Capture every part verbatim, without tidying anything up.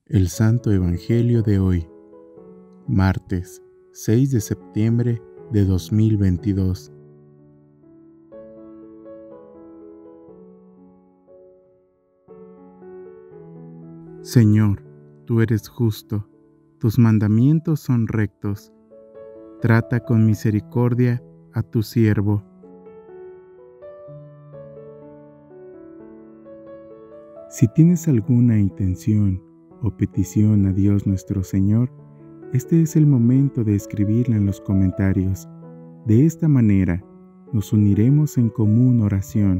El Santo Evangelio de hoy, martes seis de septiembre de dos mil veintidós. Señor, tú eres justo, tus mandamientos son rectos. Trata con misericordia a tu siervo. Si tienes alguna intención o petición a Dios nuestro Señor, este es el momento de escribirla en los comentarios. De esta manera, nos uniremos en común oración.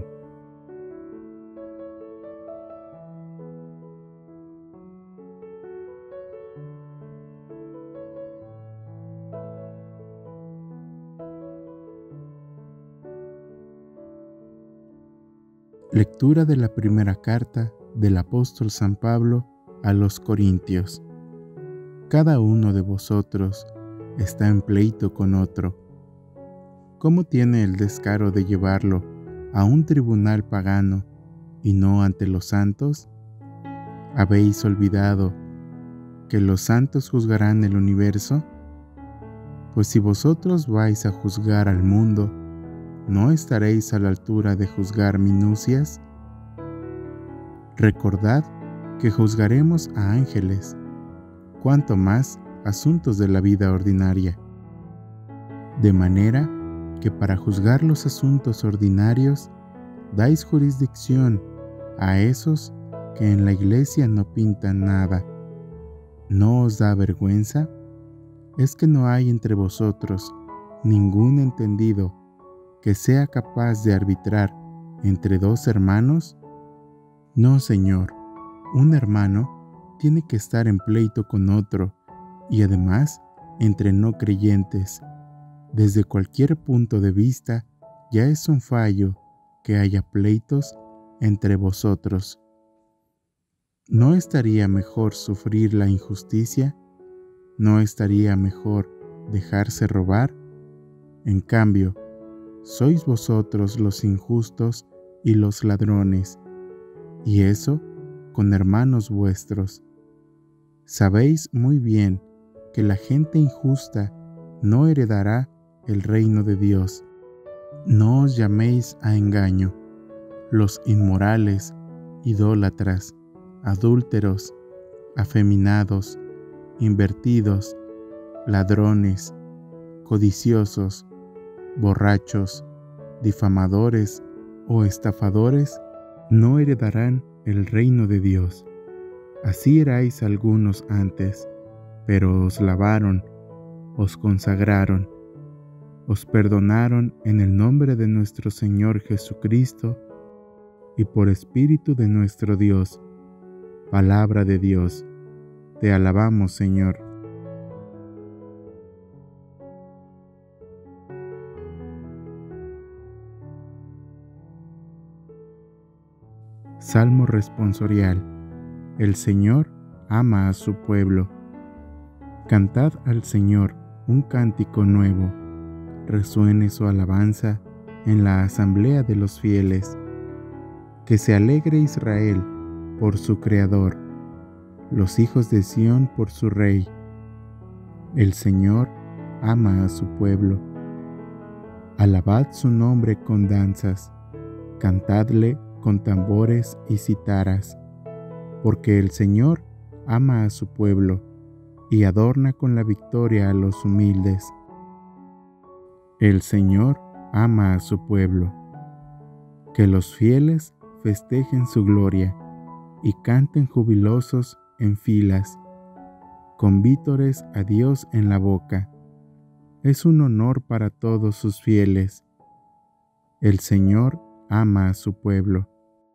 Lectura de la primera carta del apóstol San Pablo a los Corintios. Cada uno de vosotros está en pleito con otro. ¿Cómo tiene el descaro de llevarlo a un tribunal pagano y no ante los santos? ¿Habéis olvidado que los santos juzgarán el universo? Pues si vosotros vais a juzgar al mundo, ¿no estaréis a la altura de juzgar minucias? Recordad que juzgaremos a ángeles, cuanto más asuntos de la vida ordinaria. De manera que para juzgar los asuntos ordinarios, dais jurisdicción a esos que en la iglesia no pintan nada. ¿No os da vergüenza? ¿Es que no hay entre vosotros ningún entendido que sea capaz de arbitrar entre dos hermanos? No, Señor, un hermano tiene que estar en pleito con otro, y además entre no creyentes. Desde cualquier punto de vista, ya es un fallo que haya pleitos entre vosotros. ¿No estaría mejor sufrir la injusticia? ¿No estaría mejor dejarse robar? En cambio, sois vosotros los injustos y los ladrones, y eso con hermanos vuestros. Sabéis muy bien que la gente injusta no heredará el reino de Dios. No os llaméis a engaño. Los inmorales, idólatras, adúlteros, afeminados, invertidos, ladrones, codiciosos, borrachos, difamadores o estafadores no heredarán el reino de Dios. Así erais algunos antes, pero os lavaron, os consagraron, os perdonaron en el nombre de nuestro Señor Jesucristo y por Espíritu de nuestro Dios. Palabra de Dios. Te alabamos, Señor. Salmo responsorial. El Señor ama a su pueblo. Cantad al Señor un cántico nuevo. Resuene su alabanza en la asamblea de los fieles. Que se alegre Israel por su Creador, los hijos de Sión por su Rey. El Señor ama a su pueblo. Alabad su nombre con danzas, cantadle con tambores y citaras, porque el Señor ama a su pueblo y adorna con la victoria a los humildes. El Señor ama a su pueblo. Que los fieles festejen su gloria y canten jubilosos en filas, con vítores a Dios en la boca. Es un honor para todos sus fieles. El Señor ama a su pueblo.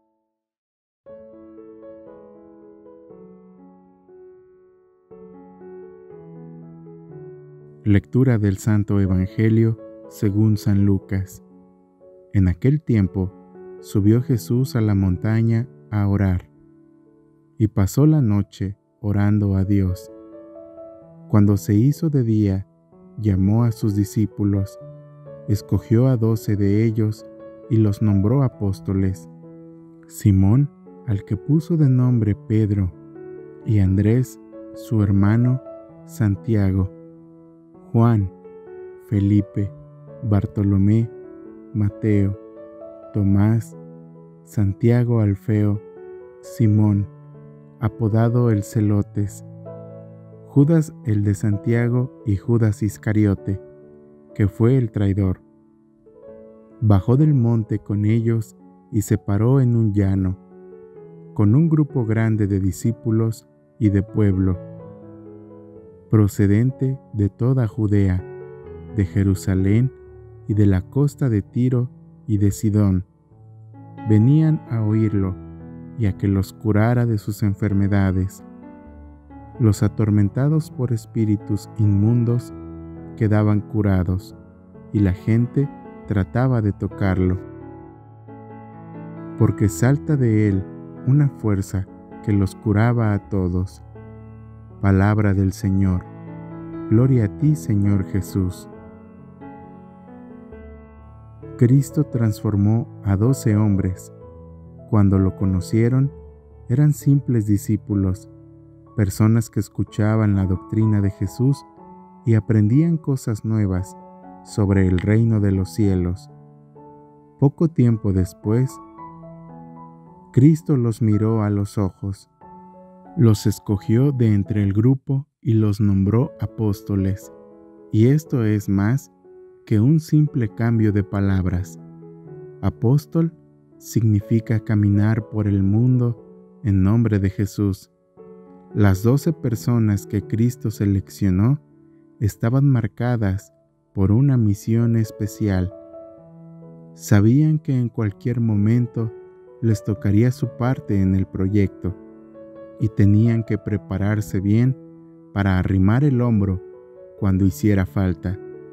Lectura del Santo Evangelio según San Lucas. En aquel tiempo subió Jesús a la montaña a orar, y pasó la noche orando a Dios. Cuando se hizo de día, llamó a sus discípulos, escogió a doce de ellos y los nombró apóstoles: Simón, al que puso de nombre Pedro, y Andrés, su hermano, Santiago, Juan, Felipe, Bartolomé, Mateo, Tomás, Santiago Alfeo, Simón, apodado el Celotes, Judas el de Santiago y Judas Iscariote, que fue el traidor. Bajó del monte con ellos y se paró en un llano, con un grupo grande de discípulos y de pueblo, procedente de toda Judea, de Jerusalén y de la costa de Tiro y de Sidón. Venían a oírlo y a que los curara de sus enfermedades. Los atormentados por espíritus inmundos quedaban curados, y la gente trataba de tocarlo, porque salta de él una fuerza que los curaba a todos. Palabra del Señor. Gloria a ti, Señor Jesús. Cristo transformó a doce hombres. Cuando lo conocieron, eran simples discípulos, personas que escuchaban la doctrina de Jesús y aprendían cosas nuevas sobre el reino de los cielos. Poco tiempo después, Cristo los miró a los ojos, los escogió de entre el grupo y los nombró apóstoles. Y esto es más que un simple cambio de palabras. Apóstol significa caminar por el mundo en nombre de Jesús. Las doce personas que Cristo seleccionó estaban marcadas por una misión especial. Sabían que en cualquier momento les tocaría su parte en el proyecto y tenían que prepararse bien para arrimar el hombro cuando hiciera falta.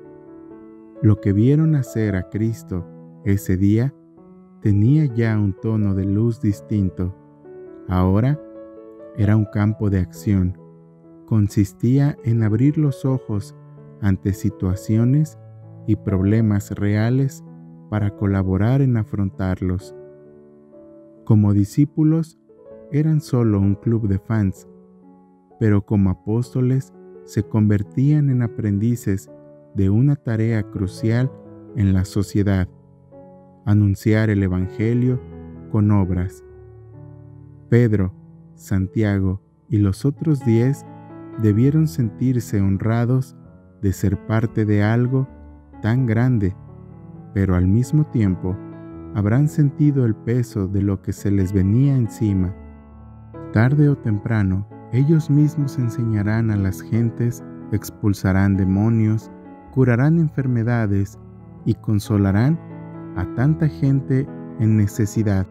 Lo que vieron hacer a Cristo ese día tenía ya un tono de luz distinto. Ahora era un campo de acción. Consistía en abrir los ojos ante situaciones y problemas reales para colaborar en afrontarlos. Como discípulos, eran solo un club de fans, pero como apóstoles se convertían en aprendices de una tarea crucial en la sociedad: anunciar el Evangelio con obras. Pedro, Santiago y los otros diez debieron sentirse honrados de ser parte de algo tan grande, pero al mismo tiempo habrán sentido el peso de lo que se les venía encima. Tarde o temprano, ellos mismos enseñarán a las gentes, expulsarán demonios, curarán enfermedades y consolarán a tanta gente en necesidad.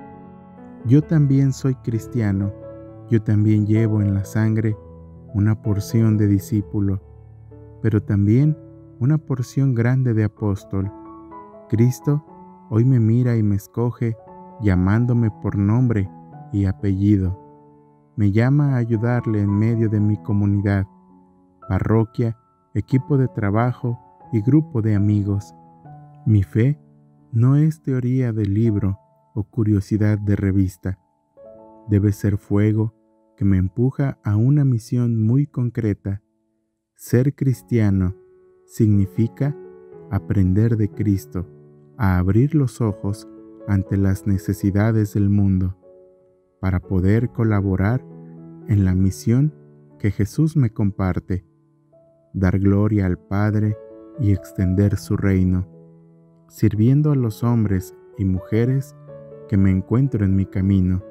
Yo también soy cristiano, yo también llevo en la sangre una porción de discípulo, pero también una porción grande de apóstol. Cristo hoy me mira y me escoge, llamándome por nombre y apellido. Me llama a ayudarle en medio de mi comunidad, parroquia, equipo de trabajo y grupo de amigos. Mi fe no es teoría de libro o curiosidad de revista. Debe ser fuego que me empuja a una misión muy concreta. Ser cristiano significa aprender de Cristo a abrir los ojos ante las necesidades del mundo, para poder colaborar en la misión que Jesús me comparte: dar gloria al Padre y extender su reino, sirviendo a los hombres y mujeres que me encuentro en mi camino.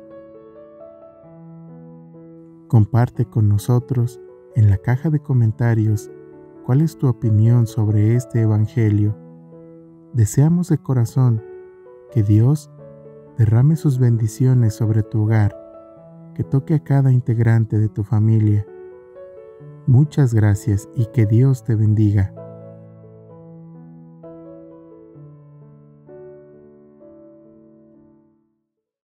Comparte con nosotros en la caja de comentarios cuál es tu opinión sobre este Evangelio. Deseamos de corazón que Dios derrame sus bendiciones sobre tu hogar, que toque a cada integrante de tu familia. Muchas gracias y que Dios te bendiga.